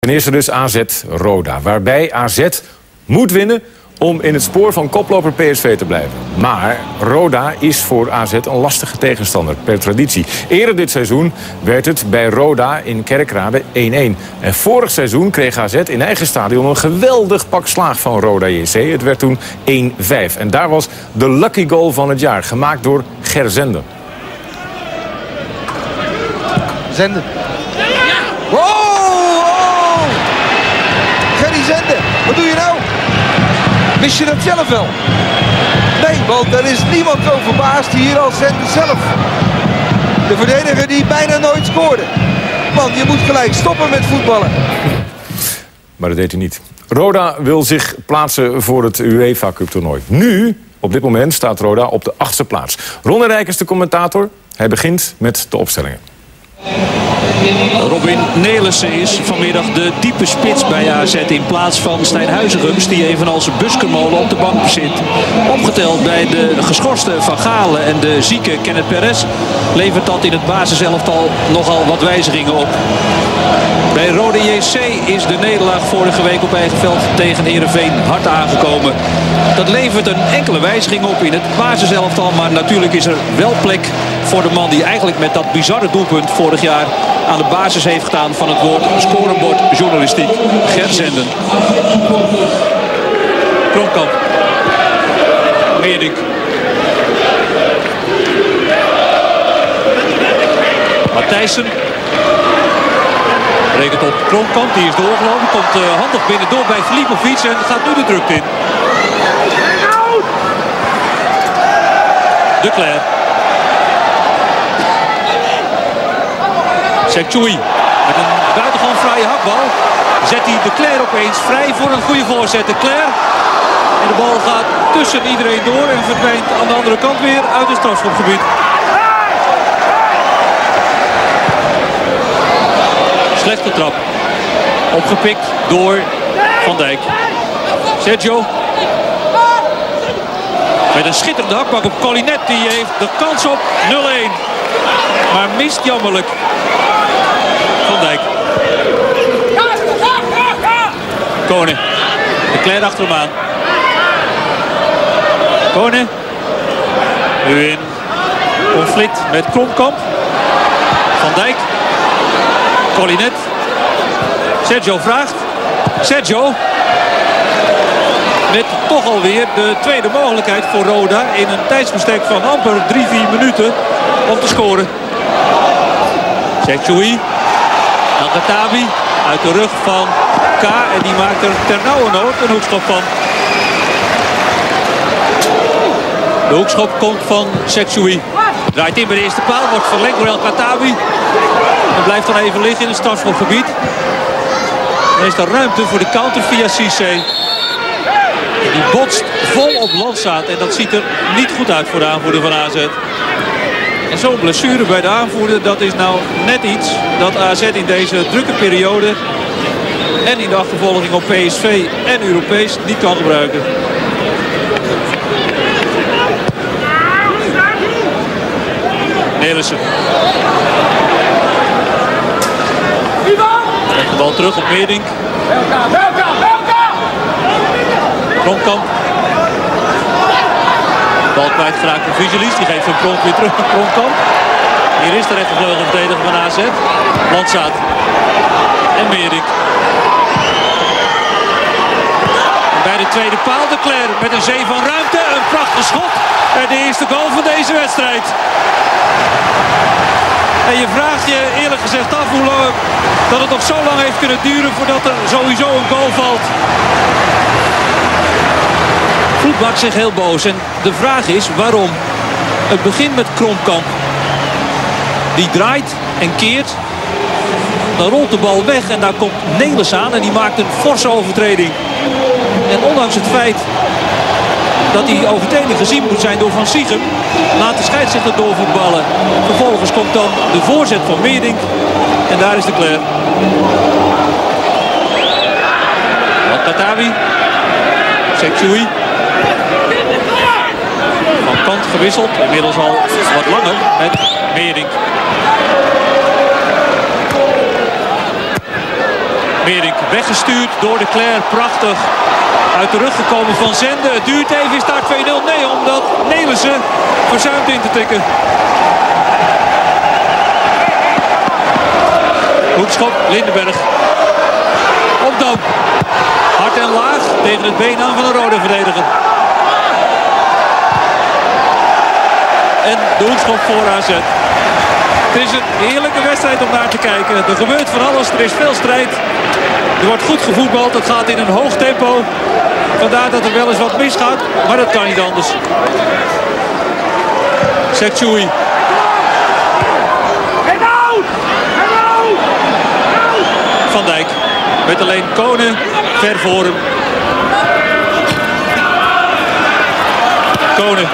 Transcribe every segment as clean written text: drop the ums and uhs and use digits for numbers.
Ten eerste dus AZ-Roda, waarbij AZ moet winnen om in het spoor van koploper PSV te blijven. Maar Roda is voor AZ een lastige tegenstander, per traditie. Eerder dit seizoen werd het bij Roda in Kerkrade 1-1. En vorig seizoen kreeg AZ in eigen stadion een geweldig pak slaag van Roda JC. Het werd toen 1-5. En daar was de lucky goal van het jaar, gemaakt door Ger Zende. Zende. Oh! Gerry Zende, wat doe je nou? Wist je dat zelf wel? Nee, want er is niemand zo verbaasd hier als Zende zelf. De verdediger die bijna nooit scoorde. Man, je moet gelijk stoppen met voetballen. Maar dat deed hij niet. Roda wil zich plaatsen voor het UEFA Cup toernooi. Nu, op dit moment, staat Roda op de 8e plaats. Ron Rijk is de commentator. Hij begint met de opstellingen. Robin Nelissen is vanmiddag de diepe spits bij AZ in plaats van Stijn Huizegums, die evenals Buskermolen op de bank zit. Opgeteld bij de geschorste Van Galen en de zieke Kenneth Perez levert dat in het basiselftal nogal wat wijzigingen op. Bij Roda JC is de nederlaag vorige week op eigen veld tegen Heerenveen hard aangekomen. Dat levert een enkele wijziging op in het basiselftal, maar natuurlijk is er wel plek voor de man die eigenlijk met dat bizarre doelpunt vorig jaar aan de basis heeft gestaan van het woord scorebord journalistiek. Ger Zenden. Kromkamp. Meerdink. Matthijssen. Rekent op Kromkamp, die is doorgelopen. Komt handig binnendoor bij Filipovic en gaat nu de drukte in. De Cler. Sekchoui met een buitengewoon fraaie hakbal. Zet hij de Cler opeens vrij voor een goede voorzet. De Cler. En de bal gaat tussen iedereen door en verdwijnt aan de andere kant weer uit het strafschopgebied. Slechte trap. Opgepikt door Van Dijk. Sergio. Met een schitterende hakbak op Collinet. Die heeft de kans op 0-1. Maar mist jammerlijk. Van Dijk. Konen. De Cler achter hem aan. Konen. Nu in conflict met Kromkamp. Van Dijk. Collinet. Sergio vraagt. Sergio. Met toch alweer de tweede mogelijkheid voor Roda in een tijdsbestek van amper 3-4 minuten om te scoren. Sekchoui. Al-Khattabi uit de rug van K en die maakt er ternauwernood een hoekschop van. De hoekschop komt van Sekchoui. Draait in bij de eerste paal, wordt verlengd door Al-Khattabi. En blijft dan even liggen in het strafschopgebied. Dan is er ruimte voor de counter via Cissé. Die botst vol op Landsaat en dat ziet er niet goed uit voor de aanvoerder van AZ. En zo'n blessure bij de aanvoerder, dat is nou net iets dat AZ in deze drukke periode en in de achtervolging op PSV en Europees niet kan gebruiken. Nelissen. Legt de bal terug op Meerdink. Kromkamp. Bal kwijtgeraakt door Vigilis. Die geeft hem prompt weer terug naar Kromkamp. Hier is de rechtervleugelverdediger van AZ. Landsaat. En Meerdink. Bij de tweede paal de Cler met een zee van ruimte. Een prachtig schot. En de eerste goal van deze wedstrijd. En je vraagt je eerlijk gezegd af hoe lang dat het nog zo lang heeft kunnen duren voordat er sowieso een goal valt. Vloed maakt zich heel boos en de vraag is waarom. Het begint met Kromkamp. Die draait en keert. Dan rolt de bal weg en daar komt Nelissen aan en die maakt een forse overtreding. En ondanks het feit dat die overtreding gezien moet zijn door Van Siegem, laat de scheidsrechter doorvoetballen. Vervolgens komt dan de voorzet van Meerdink en daar is de Cler. Al-Khattabi. Sekchoui. Van kant gewisseld, inmiddels al wat langer met Meerdink. Meerdink weggestuurd door de Cler. Prachtig. Uit de rug gekomen van Zende. Het duurt even, is daar 2-0? Nee, omdat Nelissen verzuimt in te tikken. Hoekschop, Lindenberg. Opdam. Hard en laag tegen het been aan van een rode verdediger. En de hoekschop voor AZ. Het is een heerlijke wedstrijd om naar te kijken. Er gebeurt van alles, er is veel strijd. Er wordt goed gevoetbald, het gaat in een hoog tempo. Vandaar dat er wel eens wat misgaat, maar dat kan niet anders. Sekchoui. Van Dijk. Met alleen Konen ver voor hem. Konen.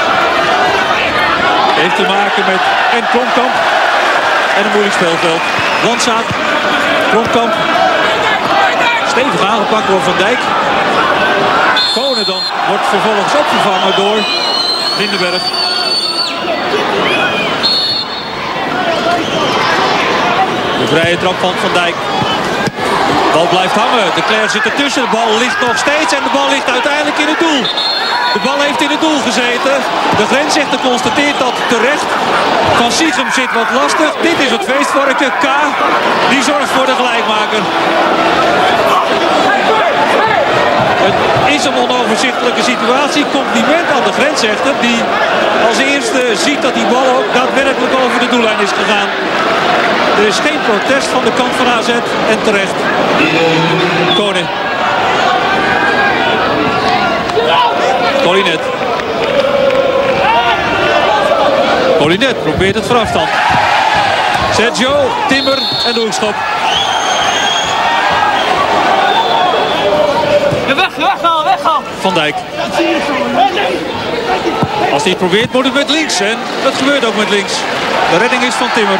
Heeft te maken met en Kromkamp. En een moeilijk speelveld. Landsaat. Kromkamp. Stevig aangepakt door Van Dijk. Konen dan wordt vervolgens opgevangen door Lindenberg. De vrije trap van Van Dijk. De bal blijft hangen. De Cler zit ertussen. De bal ligt nog steeds en de bal ligt uiteindelijk in het doel. De bal heeft in het doel gezeten. De grensrechter constateert dat terecht. Van Siegem zit wat lastig. Dit is het feestvorkje. K. Die zorgt voor de gelijkmaker. Het is een onoverzichtelijke situatie. Compliment aan de grensrechter. Die als eerste ziet dat die bal ook daadwerkelijk over de doellijn is gegaan. Er is geen protest van de kant van AZ. En terecht. Koning. Collinet. Collinet probeert het voor afstand. Sergio, Timber en de hoekschop. Weggaan. Van Dijk. Als hij het probeert moet het met links. En dat gebeurt ook met links. De redding is van Timmer.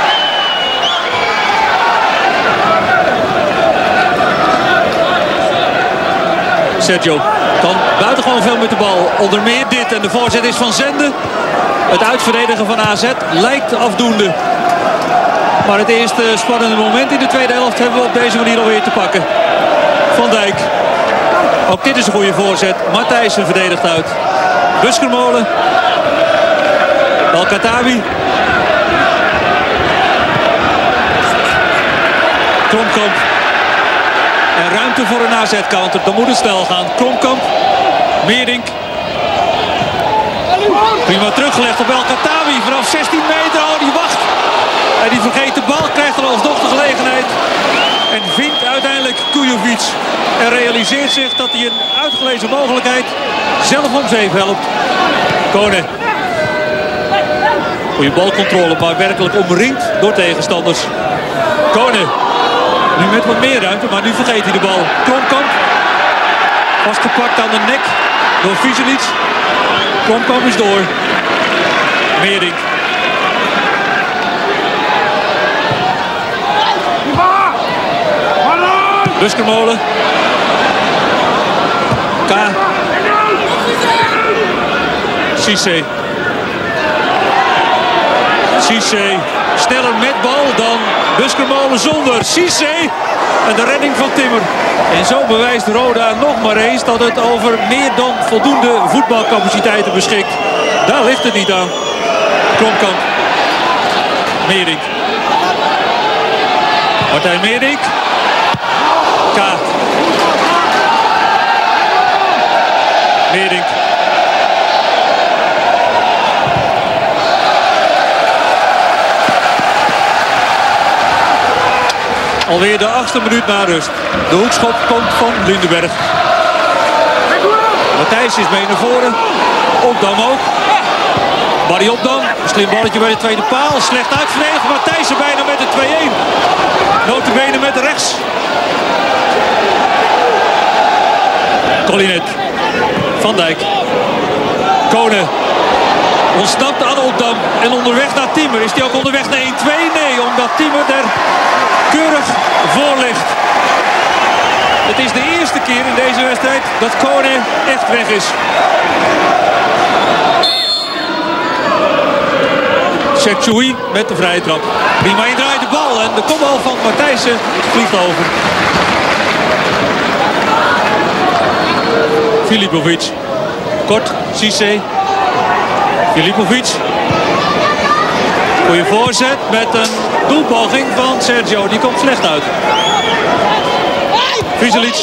Sergio kan buitengewoon veel met de bal. Onder meer dit. En de voorzet is van Zende. Het uitverdedigen van AZ lijkt afdoende. Maar het eerste spannende moment in de tweede helft hebben we op deze manier alweer te pakken. Van Dijk. Ook dit is een goede voorzet. Matthijssen verdedigt uit. Buskermolen. Al-Khattabi. Kromkamp. En ruimte voor een AZ-counter. Dan moet het snel gaan. Kromkamp. Meerdink. Prima teruggelegd op El-Khattabi. Vanaf 16 meter. Oh, die wacht. En die vergeet de bal. Krijgt er alsnog de gelegenheid. En vindt uiteindelijk Kujovic. En realiseert zich dat hij een uitgelezen mogelijkheid zelf om zeep helpt. Konen. Goede balcontrole, maar werkelijk omringd door tegenstanders. Konen. Nu met wat meer ruimte, maar nu vergeet hij de bal. Kromkamp. Vastgepakt aan de nek door Vizelic. Kromkamp is door. Meerdink. Buskermolen. K. Cissé. Cissé. Sneller met bal dan Buskermolen zonder. Cissé. En de redding van Timmer. En zo bewijst Roda nog maar eens dat het over meer dan voldoende voetbalcapaciteiten beschikt. Daar ligt het niet aan. Kromkamp. Meerdink. Martijn Meerdink. K. Meerdink. Alweer de 8e minuut na rust. De hoekschop komt van Lindenberg. Matthijs is mee naar voren. Opdam ook. Barry Opdam. Slim balletje bij de tweede paal. Slecht uitverdedigd. Matthijs er bijna met de 2-1. Notabene met de rechts. Collinet. Van Dijk. Konen. Ontsnapt aan Opdam. En onderweg naar Timmer. Is hij ook onderweg naar 1-2? Nee, omdat Timmer er keurig voor ligt. Het is de eerste keer in deze wedstrijd dat Konen echt weg is. Sekchoui met de vrije trap. Prima indraait de bal en de kopbal van Matthijssen vliegt over. Filipovic. Kort, Cissé. Filipovic. Goeie voorzet met een doelpoging van Sergio. Die komt slecht uit. Viselic.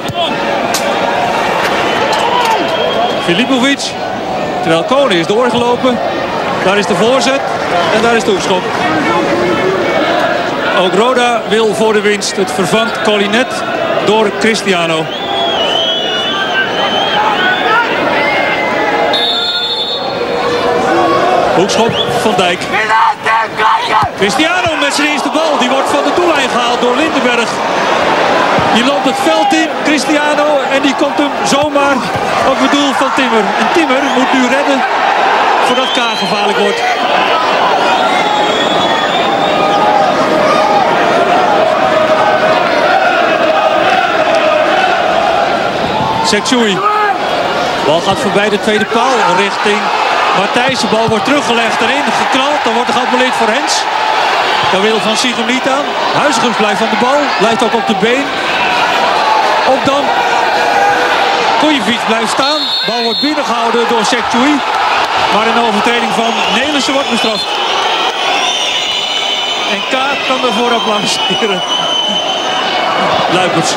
Filipovic. Terwijl Konen is doorgelopen. Daar is de voorzet en daar is de hoekschop. Ook Roda wil voor de winst. Het vervangt Collinet door Cristiano. Hoekschop van Dijk. Cristiano met zijn eerste bal. Die wordt van de doellijn gehaald door Lindenberg. Die loopt het veld in, Cristiano. En die komt hem zomaar op het doel van Timmer. En Timmer moet nu redden voordat K gevaarlijk wordt. Sekchoui. Bal gaat voorbij de tweede paal richting Matthijssen. Bal wordt teruggelegd erin, geknald. Dan wordt er geappelleerd voor Hens. Daar wil Van Siegem niet aan. Huizinga blijft aan de bal. Blijft ook op de been. Opdam. Kojevic blijft staan. Bal wordt binnengehouden door Sekchoui. Maar een overtreding van Nelissen wordt bestraft. En K kan ervoor applaudisseren. Luiperts.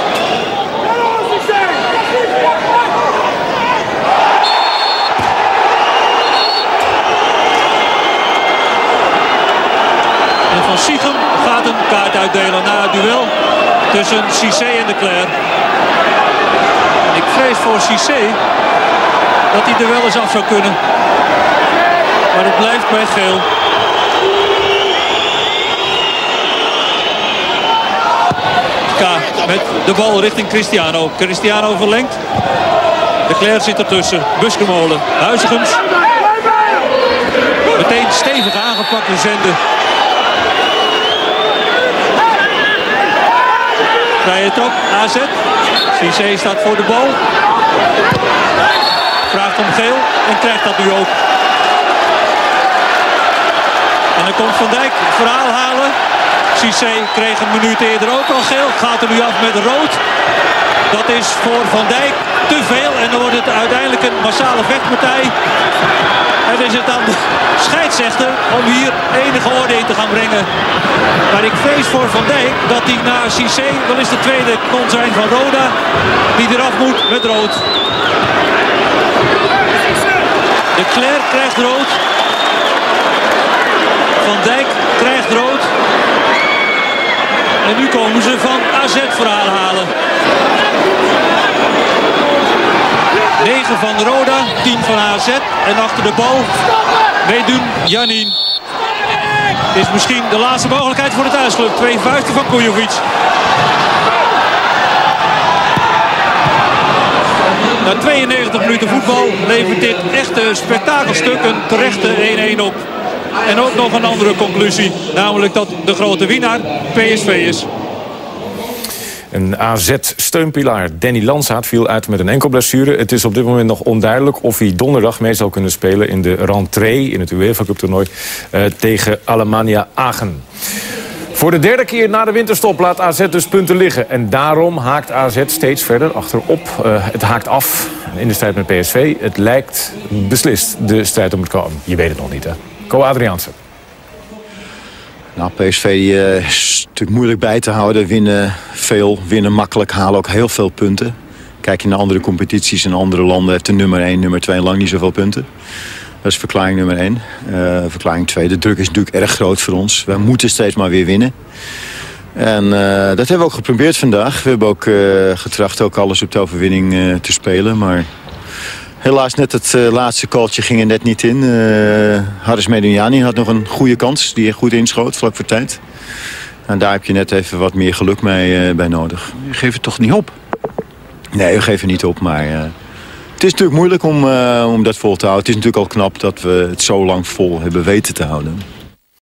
En Van Siegem gaat een kaart uitdelen na het duel tussen Cissé en de Cler. Ik vrees voor Cissé dat hij er wel eens af zou kunnen. Maar het blijft bij geel. K met de bal richting Cristiano. Cristiano verlengt. De Cler zit ertussen. Buskemolen. Huizigems. Meteen stevig aangepakt door Zende. Vrije trap, AZ. Cissé staat voor de bal. Vraagt om geel en krijgt dat nu ook. En dan komt Van Dijk het verhaal halen. Cissé kreeg een minuut eerder ook al geel. Gaat er nu af met rood. Dat is voor Van Dijk te veel. En dan wordt het uiteindelijk een massale vechtpartij. En is het aan de scheidsrechter om hier enige orde in te gaan brengen. Maar ik vrees voor Van Dijk dat hij na Cissé wel eens de tweede kon zijn van Roda. Die eraf moet met rood. De Cler krijgt rood. Van Dijk krijgt rood. En nu komen ze van AZ verhaal halen. 9 van Roda, 10 van AZ. En achter de bal meedoen Janin. Het is misschien de laatste mogelijkheid voor de thuisclub. 2 vuisten van Kojovic. Na 92 minuten voetbal levert dit echte spektakelstuk een terechte 1-1 op. En ook nog een andere conclusie. Namelijk dat de grote winnaar PSV is. Een AZ-steunpilaar Danny Landsaat viel uit met een enkel blessure. Het is op dit moment nog onduidelijk of hij donderdag mee zal kunnen spelen in de rentree in het UEFA Cup toernooi tegen Alemannia Aachen. Voor de derde keer na de winterstop laat AZ dus punten liggen. En daarom haakt AZ steeds verder achterop. Het haakt af in de strijd met PSV. Het lijkt beslist, de strijd om het komen. Je weet het nog niet, hè? Ko Adriaanse. Nou, PSV is natuurlijk moeilijk bij te houden. Winnen veel, winnen makkelijk, halen ook heel veel punten. Kijk je naar andere competities in andere landen, heeft de nummer 1, nummer 2 lang niet zoveel punten. Dat is verklaring nummer 1. Verklaring 2, de druk is natuurlijk erg groot voor ons. Wij moeten steeds maar weer winnen. En dat hebben we ook geprobeerd vandaag. We hebben ook getracht ook alles op de overwinning te spelen, maar helaas net het laatste calltje ging er net niet in. Haris Medunjani had nog een goede kans die er goed inschoot, vlak voor tijd. En daar heb je net even wat meer geluk mee bij nodig. Je geeft het toch niet op? Nee, we geven niet op, maar het is natuurlijk moeilijk om dat vol te houden. Het is natuurlijk al knap dat we het zo lang vol hebben weten te houden.